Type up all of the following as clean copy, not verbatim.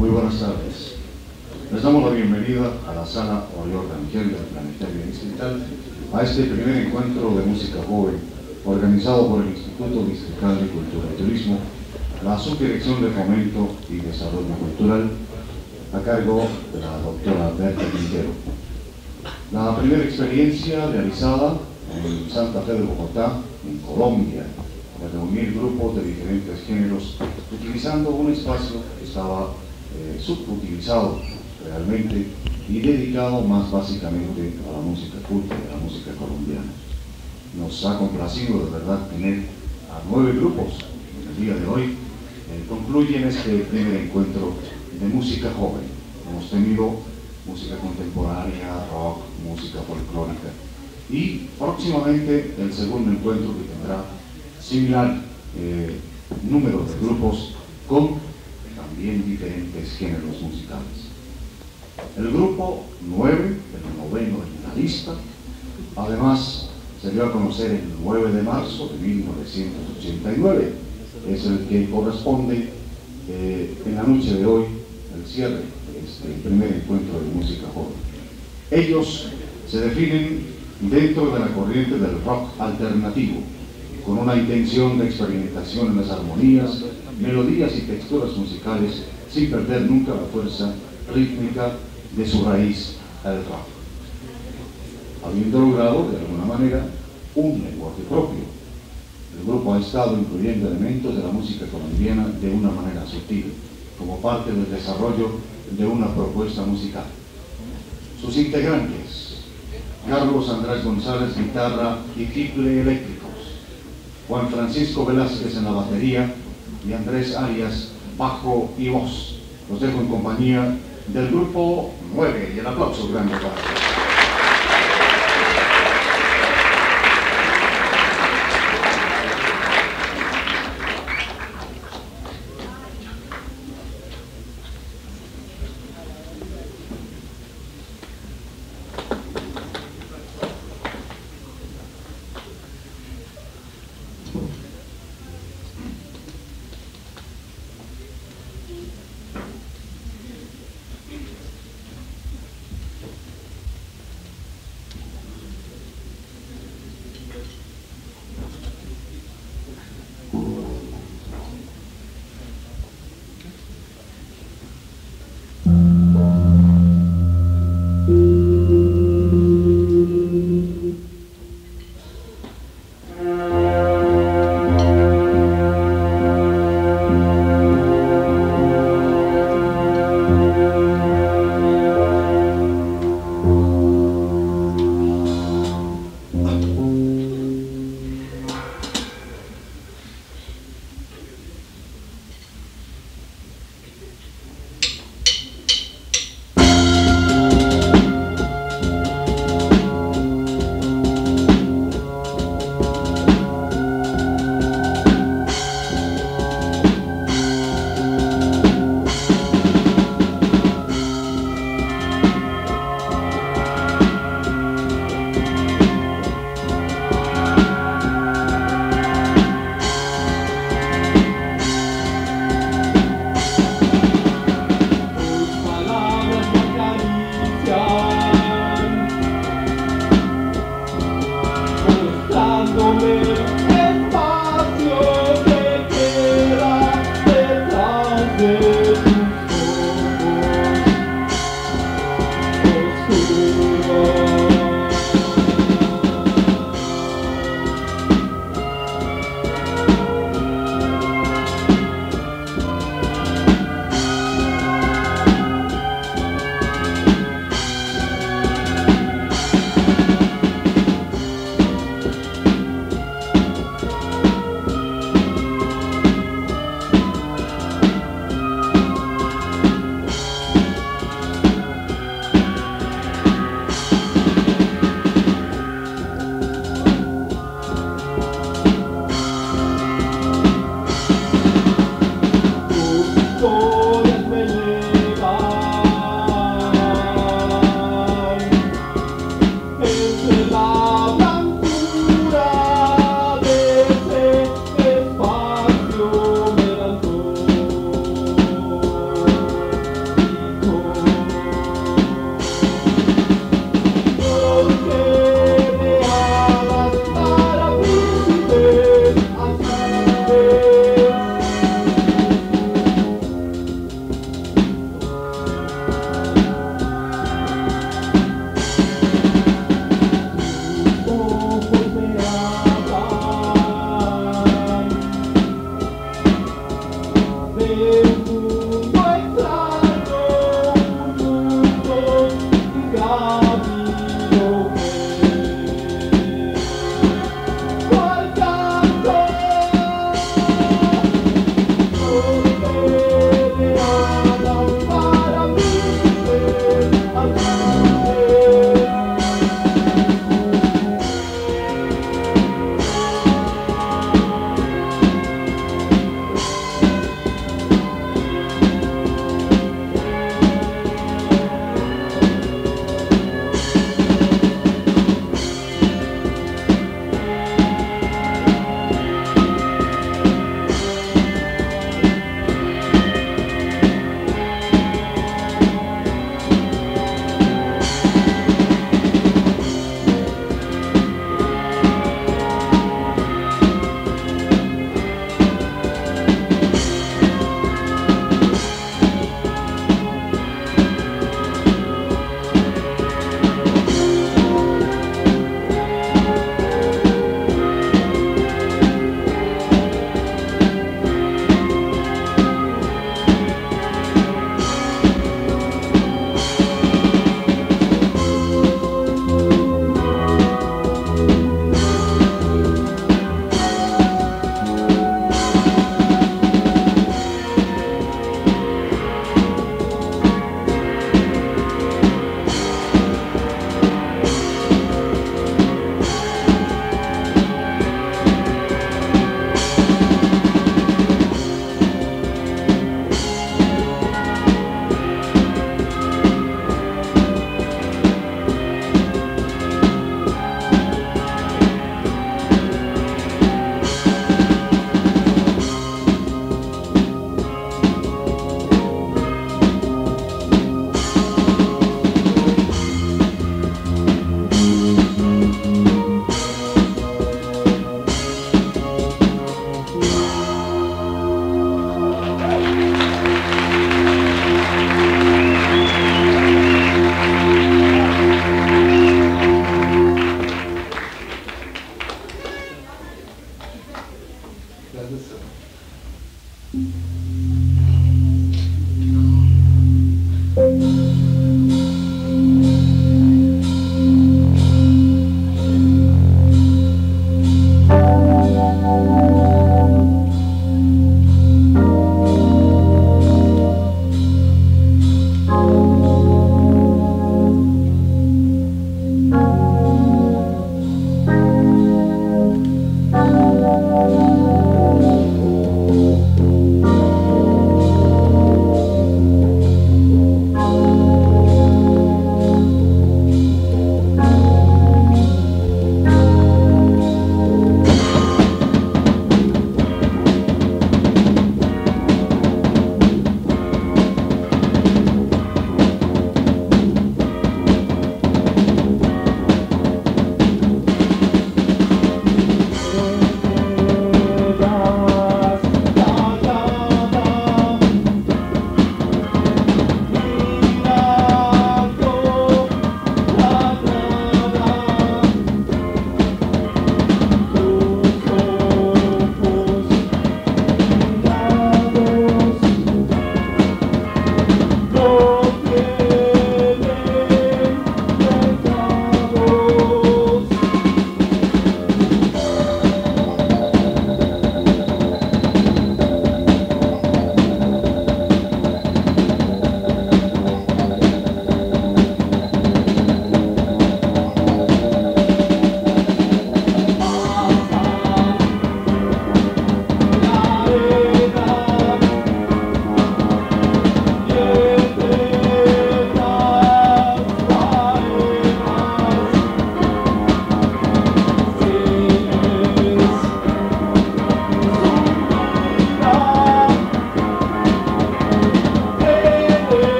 Muy buenas tardes. Les damos la bienvenida a la Sala Oriol Rangel del Planetario Distrital a este primer encuentro de música joven organizado por el Instituto Distrital de Cultura y Turismo, la Subdirección de Fomento y Desarrollo Cultural, a cargo de la doctora Berta Quintero. La primera experiencia realizada en Santa Fe de Bogotá, en Colombia, de reunir grupos de diferentes géneros, utilizando un espacio que estaba subutilizado realmente y dedicado más básicamente a la música culta y a la música colombiana. Nos ha complacido de verdad tener a 9 grupos en el día de hoy. Concluyen este primer encuentro de música joven. Hemos tenido música contemporánea, rock, música folclórica y próximamente el segundo encuentro que tendrá similar número de grupos con también diferentes géneros musicales. El grupo 9, el noveno en la lista, además se dio a conocer el 9 de marzo de 1989, es el que corresponde en la noche de hoy, el cierre de este primer encuentro de música joven. Ellos se definen dentro de la corriente del rock alternativo, con una intención de experimentación en las armonías, melodías y texturas musicales, sin perder nunca la fuerza rítmica de su raíz, el rock. Habiendo logrado, de alguna manera, un lenguaje propio, el grupo ha estado incluyendo elementos de la música colombiana de una manera sutil, como parte del desarrollo de una propuesta musical. Sus integrantes: Carlos Andrés González, guitarra y tiple eléctricos; Juan Francisco Velázquez en la batería y Andrés Arias, bajo y voz. Los dejo en compañía del grupo 9 y el aplauso grande para ellos.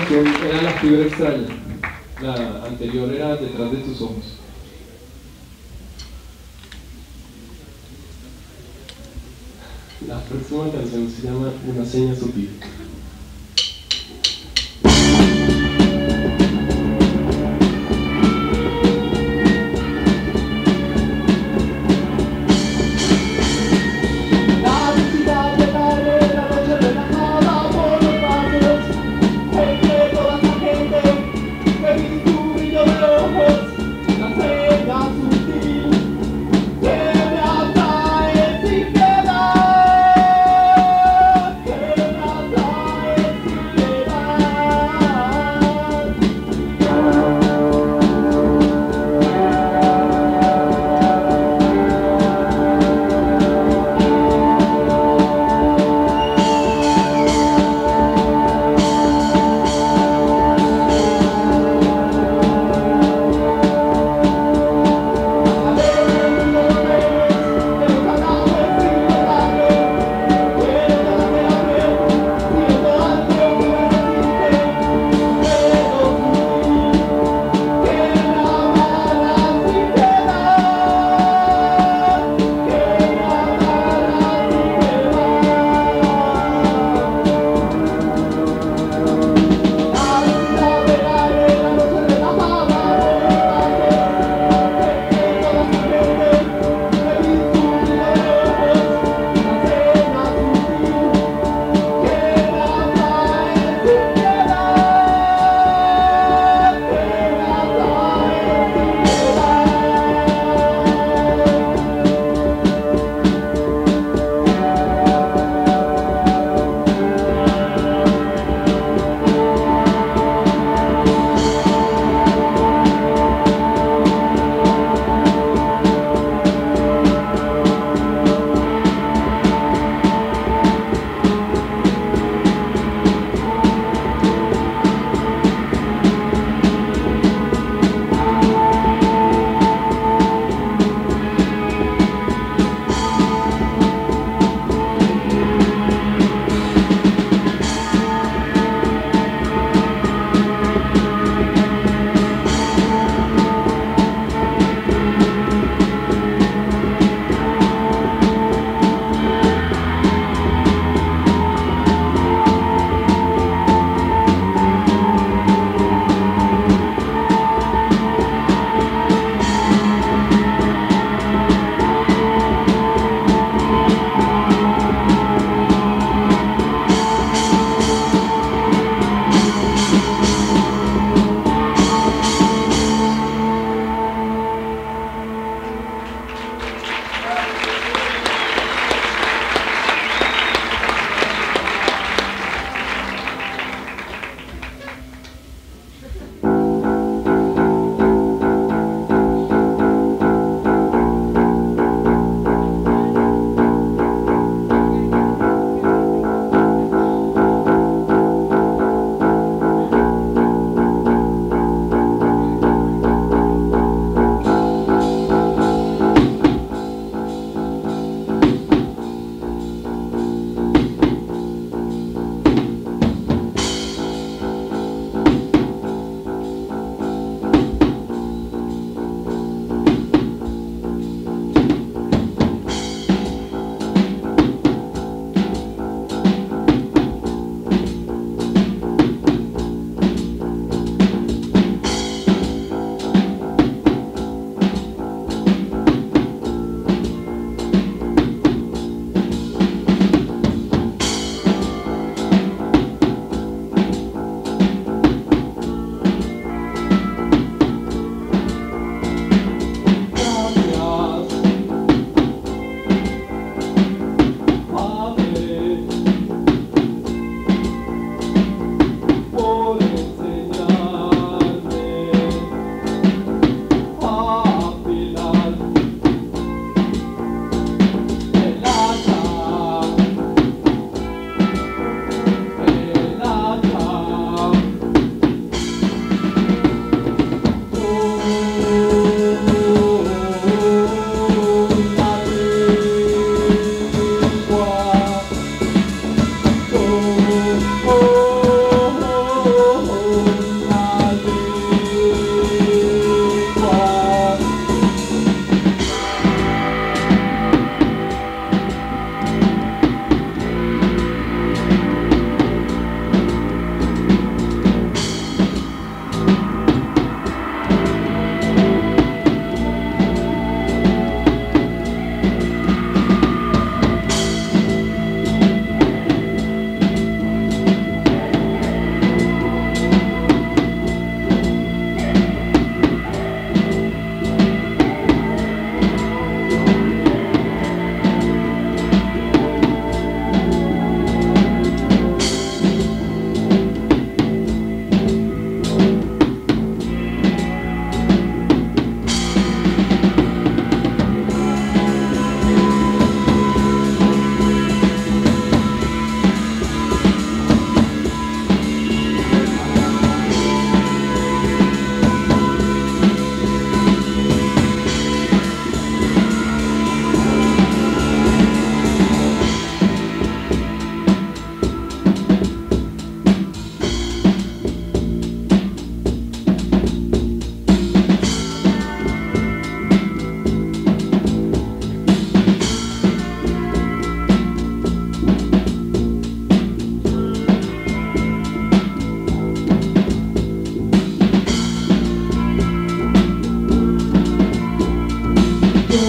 canción era La fibra extraña. La anterior era Detrás de tus ojos. La próxima canción se llama Una seña sutil. Piedad,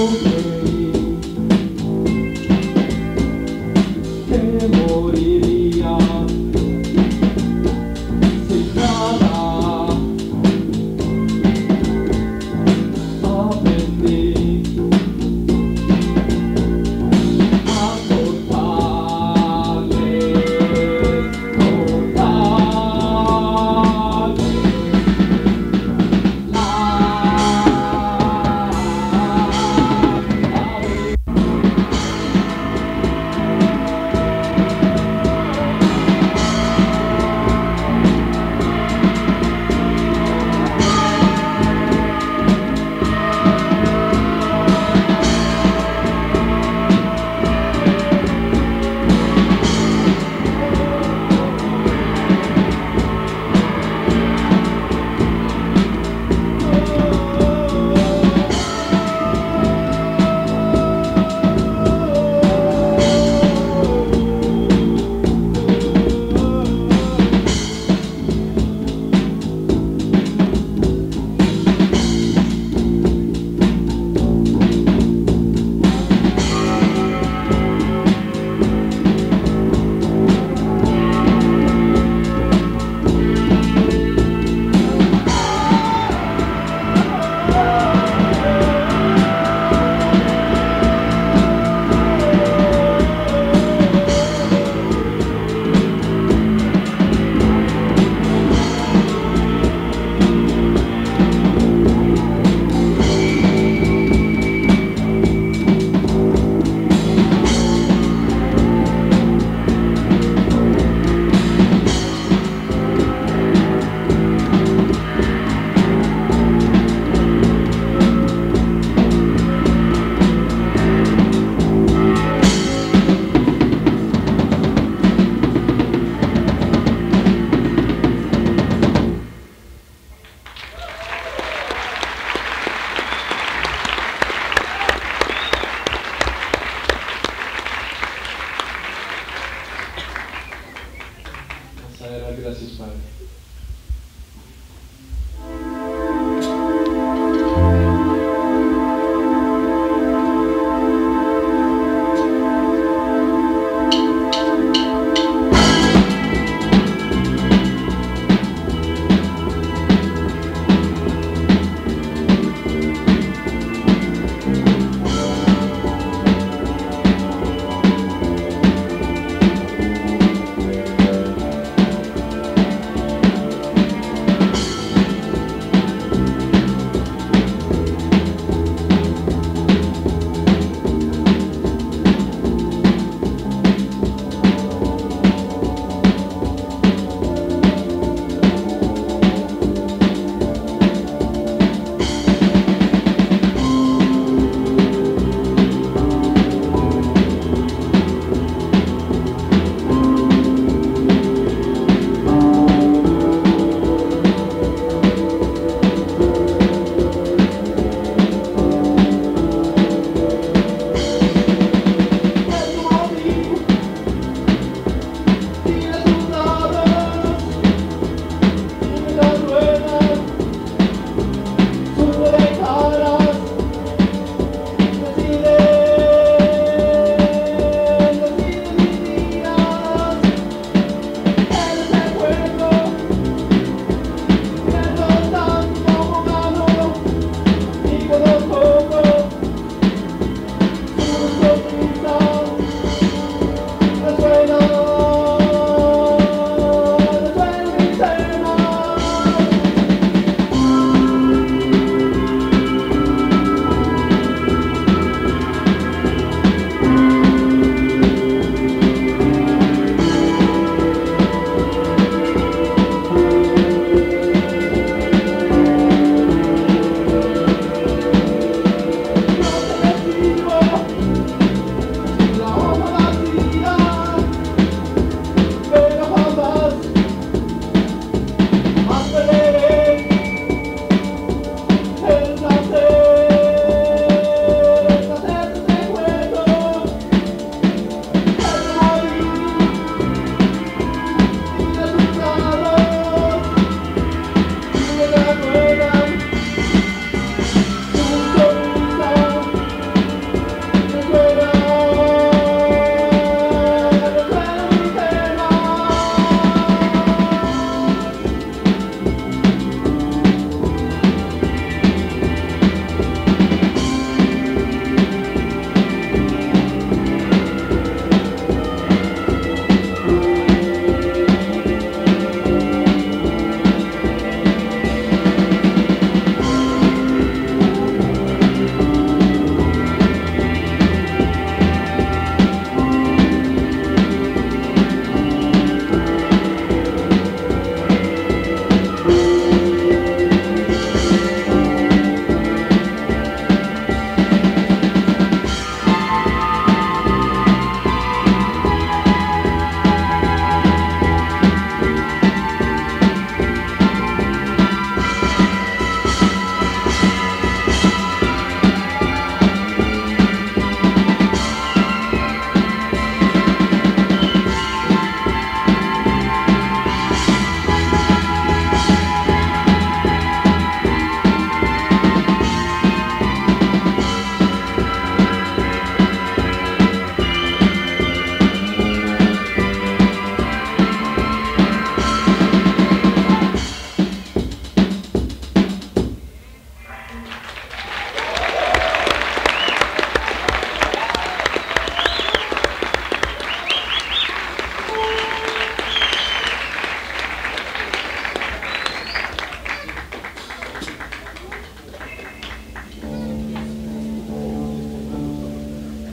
que moriría sin nada. Aprendí a cortarle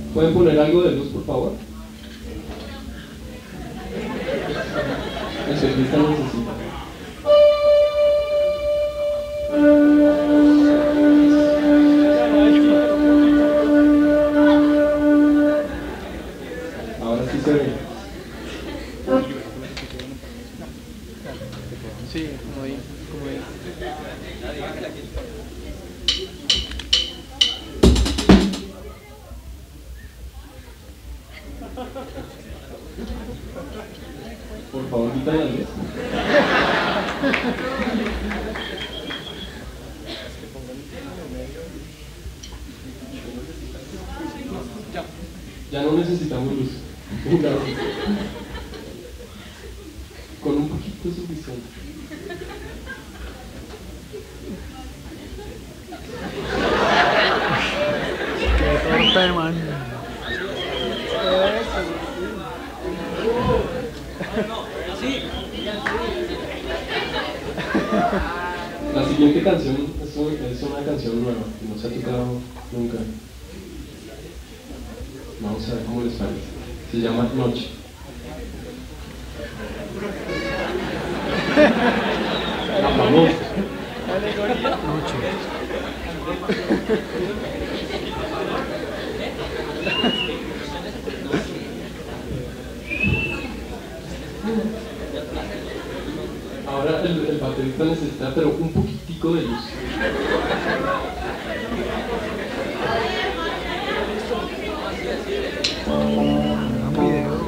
¿Pueden poner algo de luz, por favor? El ciclista necesita. Ahora sí se ve. Sí, como ahí, como ahí. Por favor, quita la luz. Ya no necesitamos luz. Gracias. Con un poquito es suficiente. Qué torpe, man. La siguiente canción es una canción nueva que no se ha tocado nunca. Vamos a ver cómo les parece. Se llama Noche. La famosa. Ahora el baterista necesita, pero un poquitico de luz. Un video.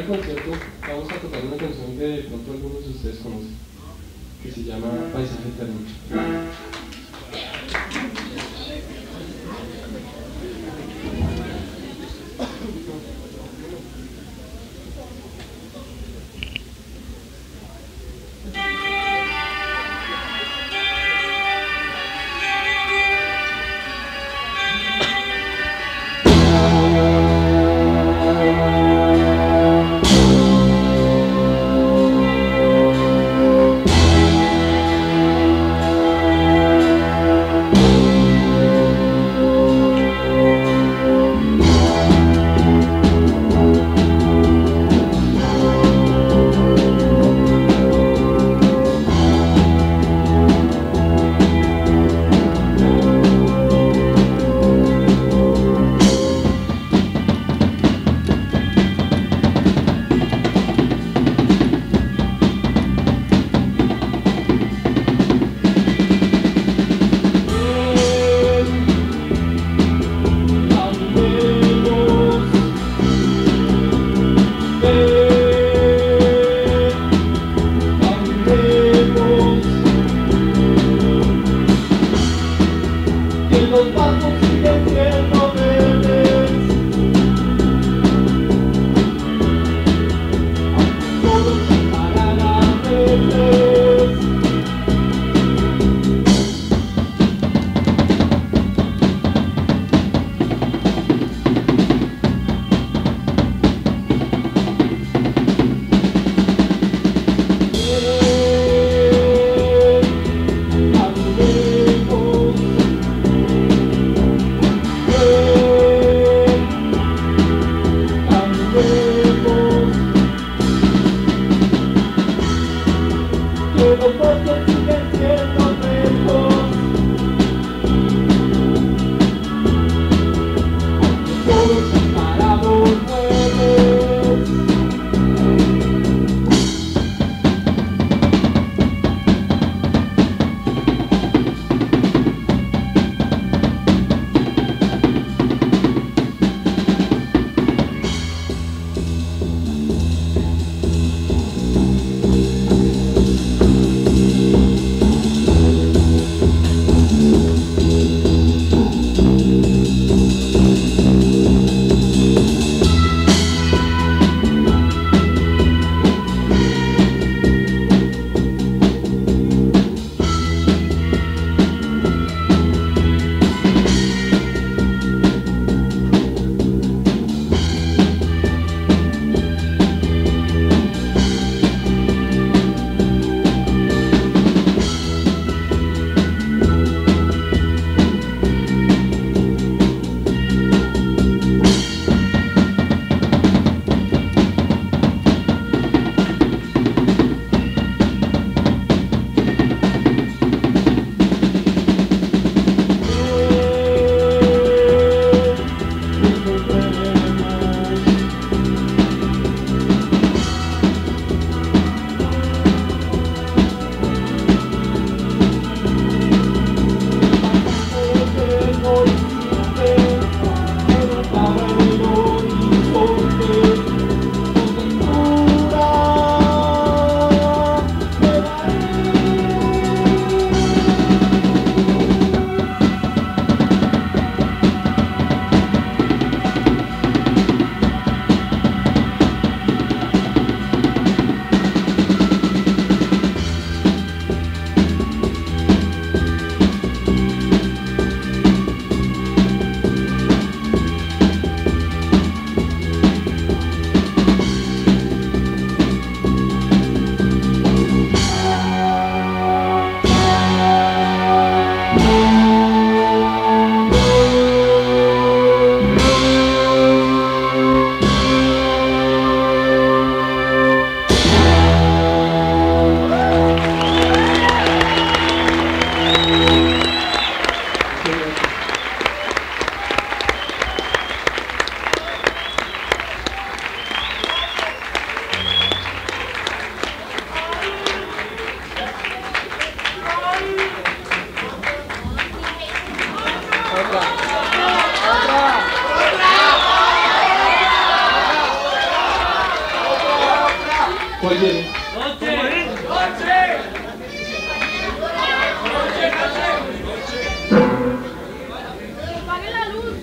el concierto vamos a tocar una canción que de pronto algunos de ustedes conocen, que se llama Paisaje Eterno. Oye, ¡apague la luz!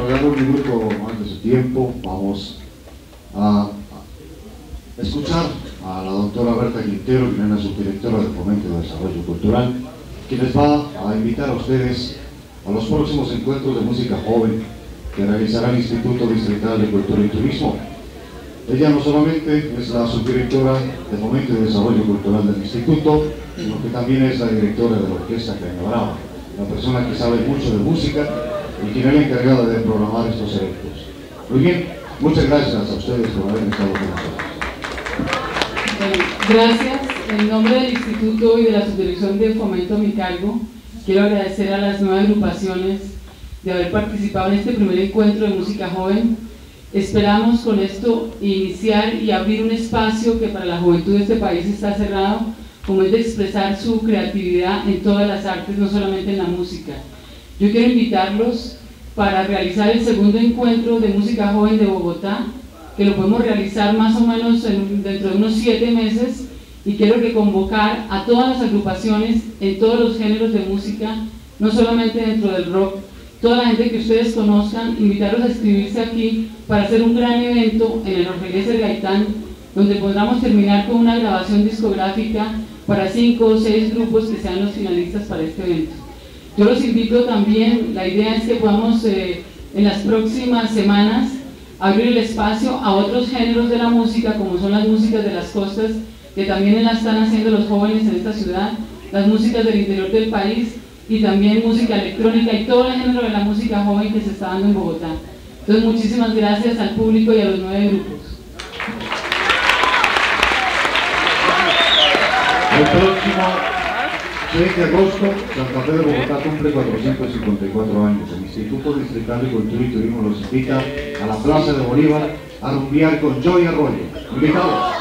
agarrar un minuto más de su tiempo, vamos a escuchar a la doctora Berta Quintero, quien es la subdirectora de Fomento y Desarrollo Cultural, quien les va a invitar a ustedes a los próximos encuentros de música joven que realizará el Instituto Distrital de Cultura y Turismo. Ella no solamente es la subdirectora de Fomento y Desarrollo Cultural del Instituto, sino que también es la directora de la Orquesta Caña Brava, la persona que sabe mucho de música y quien es la encargada de programar estos eventos. Muy bien, muchas gracias a ustedes por haber estado con nosotros. Gracias. En nombre del Instituto y de la Subdirección de Fomento a mi cargo, quiero agradecer a las 9 agrupaciones de haber participado en este primer encuentro de música joven. Esperamos con esto iniciar y abrir un espacio que para la juventud de este país está cerrado, como es de expresar su creatividad en todas las artes, no solamente en la música. Yo quiero invitarlos para realizar el segundo encuentro de música joven de Bogotá, que lo podemos realizar más o menos dentro de unos 7 meses, y quiero convocar a todas las agrupaciones en todos los géneros de música, no solamente dentro del rock, toda la gente que ustedes conozcan, invitarlos a inscribirse aquí para hacer un gran evento en el Jorge Eliezer Gaitán, donde podamos terminar con una grabación discográfica para 5 o 6 grupos que sean los finalistas para este evento. Yo los invito también, la idea es que podamos en las próximas semanas abrir el espacio a otros géneros de la música, como son las músicas de las costas, que también las están haciendo los jóvenes en esta ciudad, las músicas del interior del país y también música electrónica y todo el género de la música joven que se está dando en Bogotá. Entonces, muchísimas gracias al público y a los 9 grupos. El próximo 6 de agosto, Santa Fe de Bogotá cumple 454 años. El Instituto Distrital de Cultura y Turismo los invita a la Plaza de Bolívar a rumbear con Joey Arroyo. Invitados.